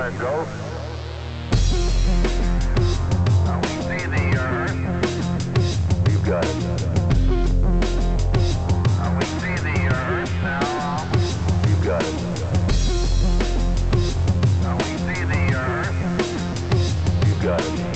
Go. We see the Earth. You got it. We see the Earth now. You got it. We see the Earth. You got it.